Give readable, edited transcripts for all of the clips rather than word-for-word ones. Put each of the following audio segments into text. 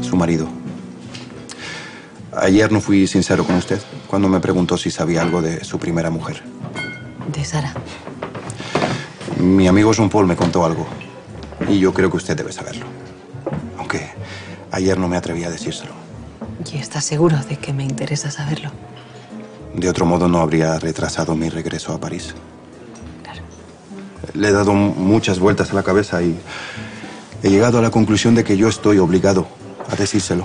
su marido. Ayer no fui sincero con usted cuando me preguntó si sabía algo de su primera mujer. ¿De Sara? Mi amigo Jean-Paul me contó algo y yo creo que usted debe saberlo. Aunque ayer no me atreví a decírselo. ¿Y estás seguro de que me interesa saberlo? De otro modo no habría retrasado mi regreso a París. Claro. Le he dado muchas vueltas a la cabeza y he llegado a la conclusión de que yo estoy obligado a decírselo.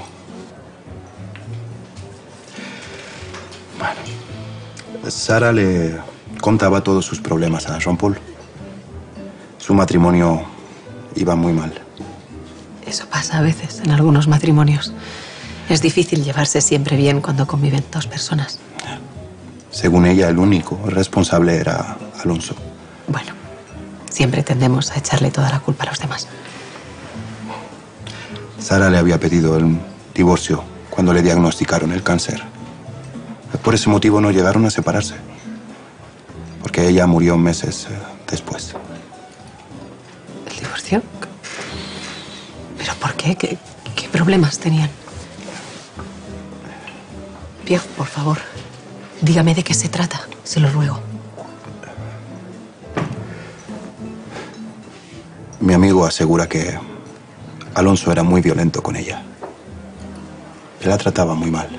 Bueno, Sara le contaba todos sus problemas a Jean-Paul. Su matrimonio iba muy mal. Eso pasa a veces en algunos matrimonios. Es difícil llevarse siempre bien cuando conviven dos personas. Según ella, el único responsable era Alonso. Bueno, siempre tendemos a echarle toda la culpa a los demás. Sara le había pedido el divorcio cuando le diagnosticaron el cáncer. Por ese motivo no llegaron a separarse. Porque ella murió meses después. ¿El divorcio? ¿Pero por qué? ¿Qué problemas tenían? Pierre, por favor, dígame de qué se trata, se lo ruego. Mi amigo asegura que Alonso era muy violento con ella. Él la trataba muy mal.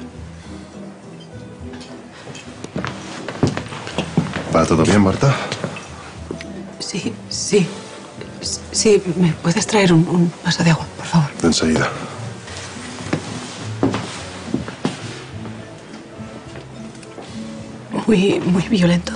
¿Va todo bien, Marta? Sí. Sí, ¿me puedes traer un vaso de agua, por favor? Enseguida. Muy violento.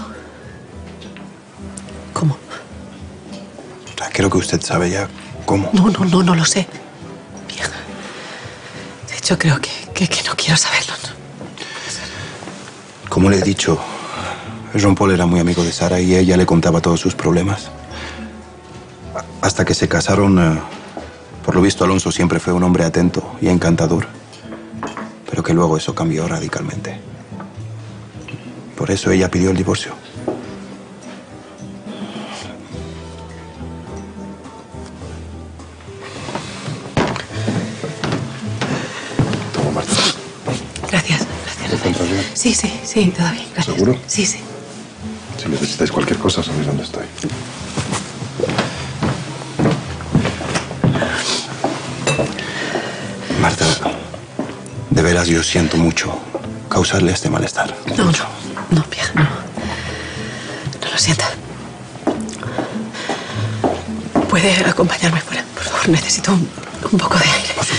¿Cómo? Creo que usted sabe ya cómo. No lo sé. Vieja. De hecho, creo que no quiero saberlo. ¿No? Como le he dicho, Jean-Paul era muy amigo de Sara y ella le contaba todos sus problemas. Hasta que se casaron, por lo visto Alonso siempre fue un hombre atento y encantador. Pero que luego eso cambió radicalmente. Por eso ella pidió el divorcio. Toma, Marta. Gracias. ¿Te encuentras bien? Sí, todo bien. Gracias. ¿Seguro? Sí. Si necesitáis cualquier cosa, sabéis dónde estoy. Marta, de veras yo siento mucho causarle este malestar. No, vieja, no. No lo sienta. ¿Puede acompañarme fuera? Por favor, necesito un poco de aire. Por supuesto.